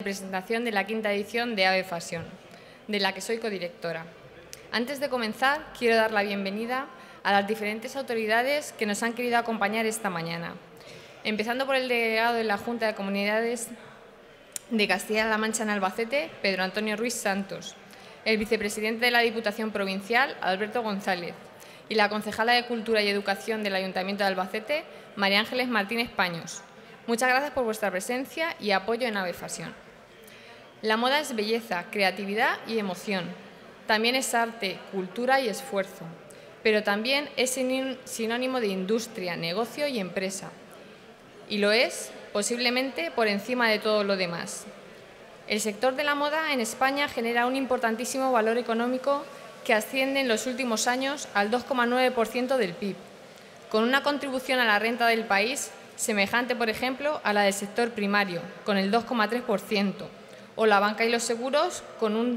presentación de la quinta edición de AVE Fashion, de la que soy codirectora. Antes de comenzar, quiero dar la bienvenida a las diferentes autoridades que nos han querido acompañar esta mañana, empezando por el delegado de la Junta de Comunidades de Castilla-La Mancha en Albacete, Pedro Antonio Ruiz Santos, el vicepresidente de la Diputación Provincial, Alberto González, y la concejala de Cultura y Educación del Ayuntamiento de Albacete, María Ángeles Martínez Paños. Muchas gracias por vuestra presencia y apoyo en AVE Fashion. La moda es belleza, creatividad y emoción. También es arte, cultura y esfuerzo, pero también es sinónimo de industria, negocio y empresa. Y lo es, posiblemente, por encima de todo lo demás. El sector de la moda en España genera un importantísimo valor económico que asciende en los últimos años al 2,9% del PIB, con una contribución a la renta del país semejante, por ejemplo, a la del sector primario, con el 2,3%, o la banca y los seguros, con un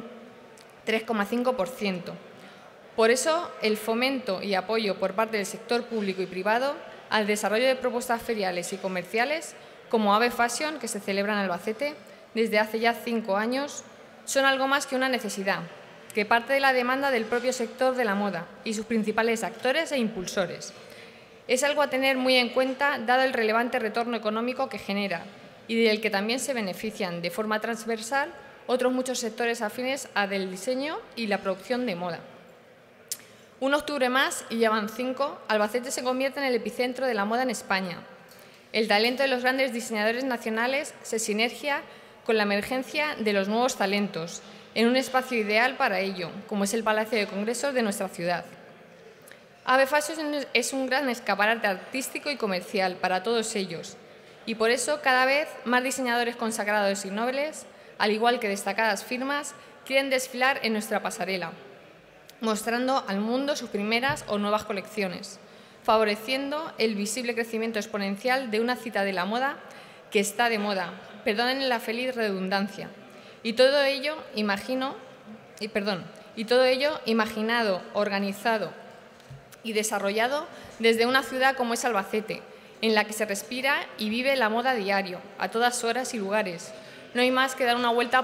3,5%. Por eso, el fomento y apoyo por parte del sector público y privado al desarrollo de propuestas feriales y comerciales, como AVE Fashion, que se celebra en Albacete desde hace ya 5 años, son algo más que una necesidad, que parte de la demanda del propio sector de la moda y sus principales actores e impulsores. Es algo a tener muy en cuenta, dado el relevante retorno económico que genera y del que también se benefician de forma transversal otros muchos sectores afines al del diseño y la producción de moda. Un octubre más, y ya van 5, Albacete se convierte en el epicentro de la moda en España. El talento de los grandes diseñadores nacionales se sinergia con la emergencia de los nuevos talentos, en un espacio ideal para ello, como es el Palacio de Congresos de nuestra ciudad. AVE Fashion es un gran escaparate artístico y comercial para todos ellos, y por eso cada vez más diseñadores consagrados y nobles, al igual que destacadas firmas, quieren desfilar en nuestra pasarela, mostrando al mundo sus primeras o nuevas colecciones, favoreciendo el visible crecimiento exponencial de una cita de la moda que está de moda, perdonen la feliz redundancia, y todo ello imaginado, organizado y desarrollado desde una ciudad como es Albacete, en la que se respira y vive la moda a diario, a todas horas y lugares. No hay más que dar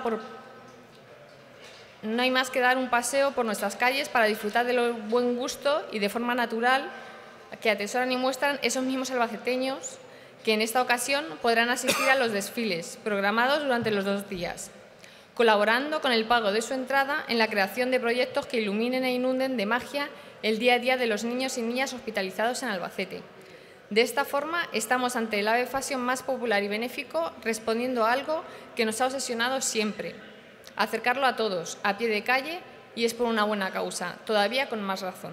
un paseo por nuestras calles para disfrutar de lo buen gusto y de forma natural que atesoran y muestran esos mismos albaceteños que en esta ocasión podrán asistir a los desfiles programados durante los 2 días, colaborando con el pago de su entrada en la creación de proyectos que iluminen e inunden de magia el día a día de los niños y niñas hospitalizados en Albacete. De esta forma, estamos ante el AVE Fashion más popular y benéfico, respondiendo a algo que nos ha obsesionado siempre: acercarlo a todos, a pie de calle, y es por una buena causa, todavía con más razón.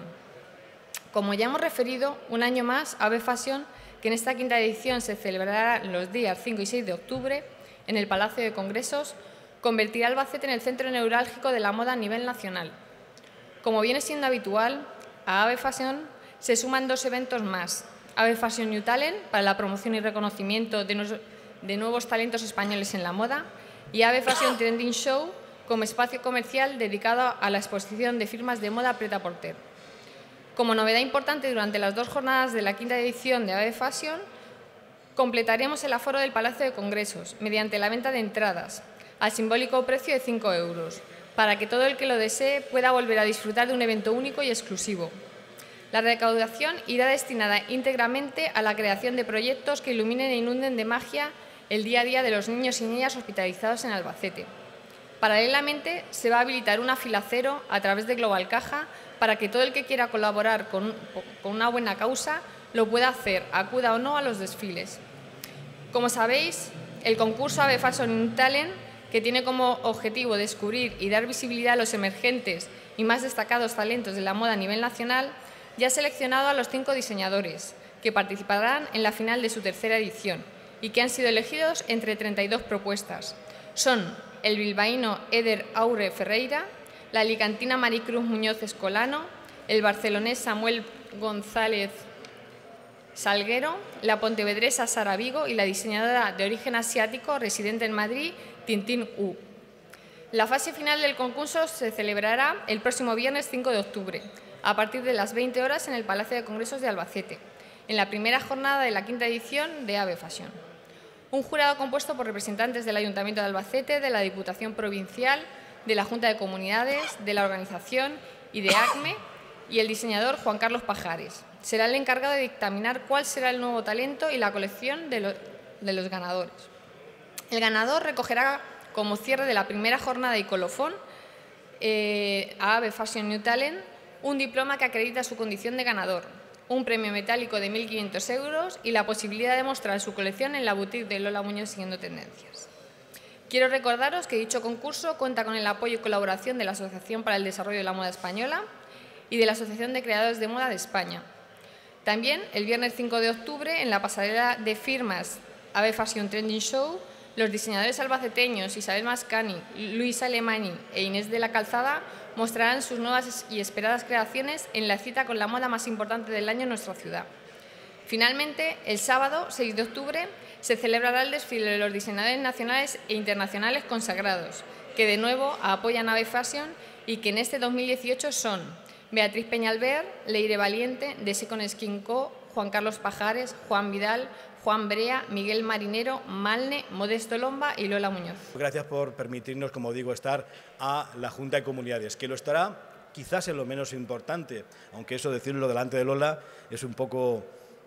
Como ya hemos referido, un año más, AVE Fashion, que en esta quinta edición se celebrará los días 5 y 6 de octubre en el Palacio de Congresos, convertirá a Albacete en el centro neurálgico de la moda a nivel nacional. Como viene siendo habitual, a AVE Fashion se suman 2 eventos más: AVE Fashion New Talent, para la promoción y reconocimiento de nuevos talentos españoles en la moda, y AVE Fashion Trending Show, como espacio comercial dedicado a la exposición de firmas de moda Pret-a-Porter. Como novedad importante, durante las 2 jornadas de la quinta edición de AVE Fashion, completaremos el aforo del Palacio de Congresos mediante la venta de entradas al simbólico precio de 5 euros, para que todo el que lo desee pueda volver a disfrutar de un evento único y exclusivo. La recaudación irá destinada íntegramente a la creación de proyectos que iluminen e inunden de magia el día a día de los niños y niñas hospitalizados en Albacete. Paralelamente, se va a habilitar una fila cero a través de Global Caja para que todo el que quiera colaborar con una buena causa lo pueda hacer, acuda o no a los desfiles. Como sabéis, el concurso AVE Fashion Talent, que tiene como objetivo descubrir y dar visibilidad a los emergentes y más destacados talentos de la moda a nivel nacional, ya ha seleccionado a los 5 diseñadores que participarán en la final de su 3ª edición y que han sido elegidos entre 32 propuestas. Son el bilbaíno Eder Aure Ferreira, la alicantina Maricruz Muñoz Escolano, el barcelonés Samuel González Salguero, la pontevedresa Sara Vigo y la diseñadora de origen asiático residente en Madrid, Tintín U. La fase final del concurso se celebrará el próximo viernes 5 de octubre, a partir de las 20 horas en el Palacio de Congresos de Albacete, en la primera jornada de la quinta edición de AVE Fashion. Un jurado compuesto por representantes del Ayuntamiento de Albacete, de la Diputación Provincial, de la Junta de Comunidades, de la organización y de ACME, y el diseñador Juan Carlos Pajares. Será el encargado de dictaminar cuál será el nuevo talento y la colección de los ganadores. El ganador recogerá como cierre de la primera jornada y colofón a AVE Fashion New Talent un diploma que acredita su condición de ganador, un premio metálico de 1.500 euros y la posibilidad de mostrar su colección en la boutique de Lola Muñoz siguiendo tendencias. Quiero recordaros que dicho concurso cuenta con el apoyo y colaboración de la Asociación para el Desarrollo de la Moda Española y de la Asociación de Creadores de Moda de España. También, el viernes 5 de octubre, en la pasarela de firmas AVE Fashion Trending Show, los diseñadores albaceteños Isabel Mascani, Luis Alemany e Inés de la Calzada mostrarán sus nuevas y esperadas creaciones en la cita con la moda más importante del año en nuestra ciudad. Finalmente, el sábado 6 de octubre se celebrará el desfile de los diseñadores nacionales e internacionales consagrados, que de nuevo apoyan AVE Fashion y que en este 2018 son Beatriz Peñalver, Leire Valiente, de Second Skin Co., Juan Carlos Pajares, Juan Vidal, Juan Brea, Miguel Marinero, Malne, Modesto Lomba y Lola Muñoz. Gracias por permitirnos, como digo, estar a la Junta de Comunidades, que lo estará quizás en lo menos importante, aunque eso decirlo delante de Lola es un poco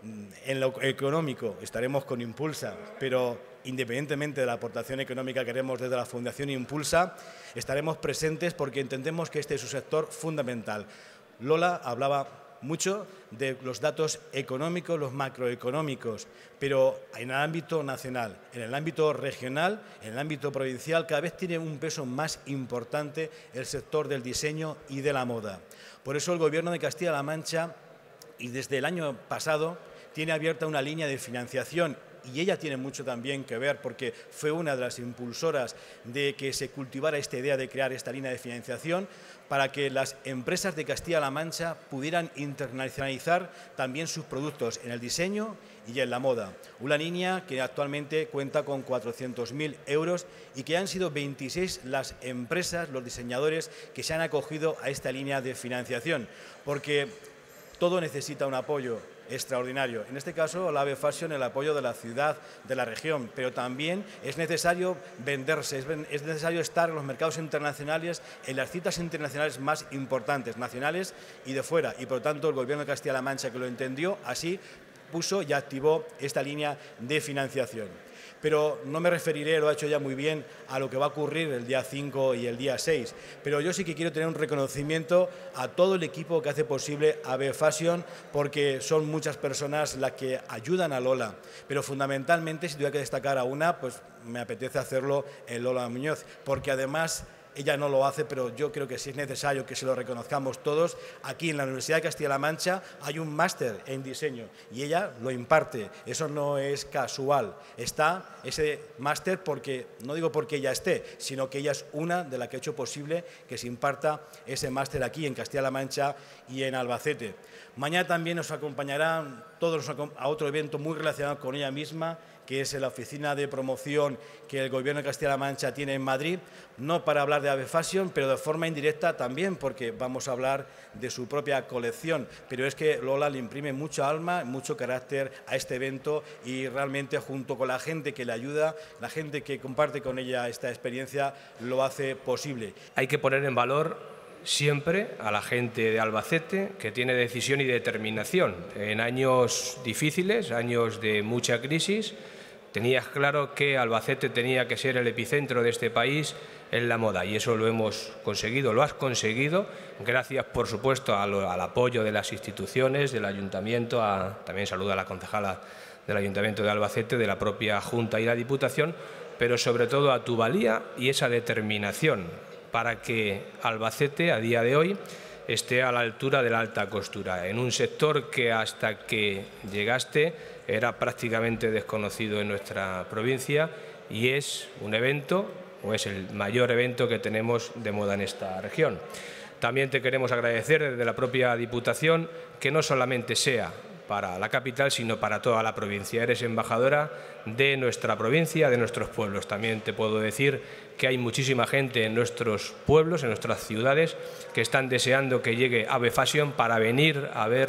en lo económico. Estaremos con Impulsa, pero independientemente de la aportación económica que haremos desde la Fundación Impulsa, estaremos presentes porque entendemos que este es un sector fundamental. Lola hablaba mucho de los datos económicos, los macroeconómicos, pero en el ámbito nacional, en el ámbito regional, en el ámbito provincial, cada vez tiene un peso más importante el sector del diseño y de la moda. Por eso el Gobierno de Castilla-La Mancha, y desde el año pasado, tiene abierta una línea de financiación. Y ella tiene mucho también que ver porque fue una de las impulsoras de que se cultivara esta idea de crear esta línea de financiación para que las empresas de Castilla-La Mancha pudieran internacionalizar también sus productos en el diseño y en la moda. Una línea que actualmente cuenta con 400.000 euros y que han sido 26 las empresas, los diseñadores que se han acogido a esta línea de financiación, porque todo necesita un apoyo extraordinario. En este caso, la AVE Fashion, el apoyo de la ciudad, de la región, pero también es necesario venderse, es necesario estar en los mercados internacionales, en las citas internacionales más importantes, nacionales y de fuera. Y por lo tanto, el Gobierno de Castilla-La Mancha, que lo entendió así, puso y activó esta línea de financiación. Pero no me referiré, lo ha hecho ya muy bien, a lo que va a ocurrir el día 5 y el día 6. Pero yo sí que quiero tener un reconocimiento a todo el equipo que hace posible AVE Fashion, porque son muchas personas las que ayudan a Lola. Pero fundamentalmente, si tuviera que destacar a una, pues me apetece hacerlo en Lola Muñoz, porque además ella no lo hace, pero yo creo que sí es necesario que se lo reconozcamos todos. Aquí en la Universidad de Castilla-La Mancha hay un máster en diseño y ella lo imparte. Eso no es casual. Está ese máster porque, no digo porque ella esté, sino que ella es una de las que ha hecho posible que se imparta ese máster aquí en Castilla-La Mancha y en Albacete. Mañana también nos acompañarán todos a otro evento muy relacionado con ella misma, que es la oficina de promoción que el Gobierno de Castilla-La Mancha tiene en Madrid, no para hablar de AVE Fashion, pero de forma indirecta también, porque vamos a hablar de su propia colección. Pero es que Lola le imprime mucha alma, mucho carácter a este evento y realmente junto con la gente que le ayuda, la gente que comparte con ella esta experiencia, lo hace posible. Hay que poner en valor siempre a la gente de Albacete, que tiene decisión y determinación. En años difíciles, años de mucha crisis, tenías claro que Albacete tenía que ser el epicentro de este país en la moda y eso lo hemos conseguido, lo has conseguido, gracias por supuesto al apoyo de las instituciones, del Ayuntamiento, también saludo a la concejala del Ayuntamiento de Albacete, de la propia Junta y la Diputación, pero sobre todo a tu valía y esa determinación para que Albacete a día de hoy esté a la altura de la alta costura, en un sector que hasta que llegaste era prácticamente desconocido en nuestra provincia y es un evento, o es el mayor evento que tenemos de moda en esta región. También te queremos agradecer desde la propia Diputación que no solamente sea para la capital, sino para toda la provincia. Eres embajadora de nuestra provincia, de nuestros pueblos. También te puedo decir que hay muchísima gente en nuestros pueblos, en nuestras ciudades, que están deseando que llegue AVE Fashion para venir a ver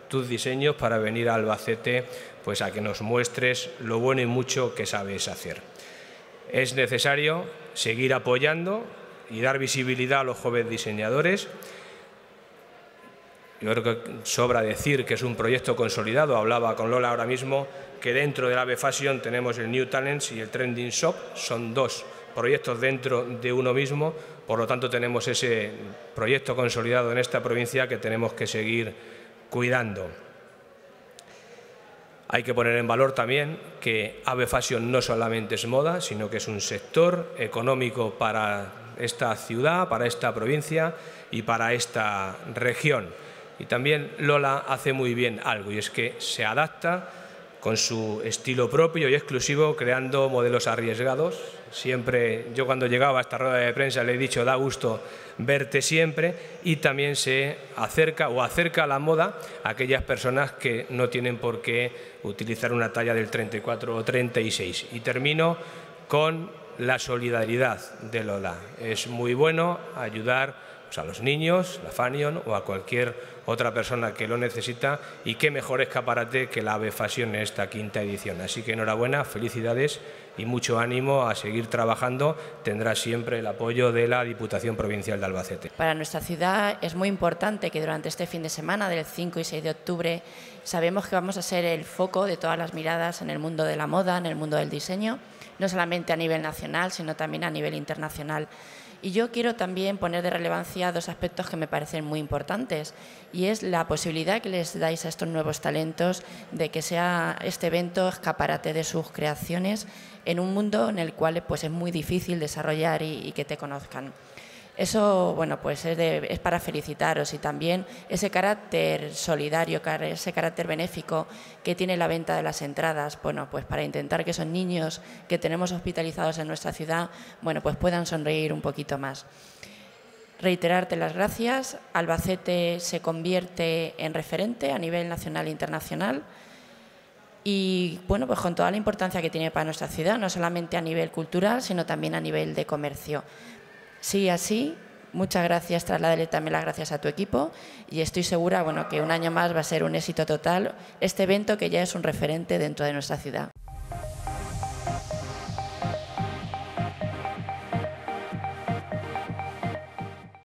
tus diseños para venir a Albacete pues a que nos muestres lo bueno y mucho que sabes hacer. Es necesario seguir apoyando y dar visibilidad a los jóvenes diseñadores. Yo creo que sobra decir que es un proyecto consolidado. Hablaba con Lola ahora mismo que dentro del AVE Fashion tenemos el New Talents y el Trending Shop. Son dos proyectos dentro de uno mismo. Por lo tanto, tenemos ese proyecto consolidado en esta provincia que tenemos que seguir cuidando. Hay que poner en valor también que AVE Fashion no solamente es moda, sino que es un sector económico para esta ciudad, para esta provincia y para esta región. Y también Lola hace muy bien algo, y es que se adapta con su estilo propio y exclusivo, creando modelos arriesgados. Siempre, yo cuando llegaba a esta rueda de prensa le he dicho, da gusto verte siempre, y también se acerca a la moda a aquellas personas que no tienen por qué utilizar una talla del 34 o 36. Y termino con la solidaridad de Lola. Es muy bueno ayudar a los niños, la Fashion o a cualquier otra persona que lo necesita, y qué mejor escaparate que la AVE Fashion en esta 5ª edición. Así que enhorabuena, felicidades y mucho ánimo a seguir trabajando. Tendrá siempre el apoyo de la Diputación Provincial de Albacete. Para nuestra ciudad es muy importante que durante este fin de semana del 5 y 6 de octubre sabemos que vamos a ser el foco de todas las miradas en el mundo de la moda, en el mundo del diseño, no solamente a nivel nacional, sino también a nivel internacional. Y yo quiero también poner de relevancia dos aspectos que me parecen muy importantes, y es la posibilidad que les dais a estos nuevos talentos de que sea este evento escaparate de sus creaciones en un mundo en el cual pues, es muy difícil desarrollar y que te conozcan. Eso, bueno, pues es para felicitaros, y también ese carácter solidario, ese carácter benéfico que tiene la venta de las entradas, bueno, pues para intentar que esos niños que tenemos hospitalizados en nuestra ciudad, bueno, pues puedan sonreír un poquito más. Reiterarte las gracias. Albacete se convierte en referente a nivel nacional e internacional, y bueno, pues con toda la importancia que tiene para nuestra ciudad, no solamente a nivel cultural, sino también a nivel de comercio. Sí, así, muchas gracias, trasládale también las gracias a tu equipo, y estoy segura, bueno, que un año más va a ser un éxito total este evento, que ya es un referente dentro de nuestra ciudad.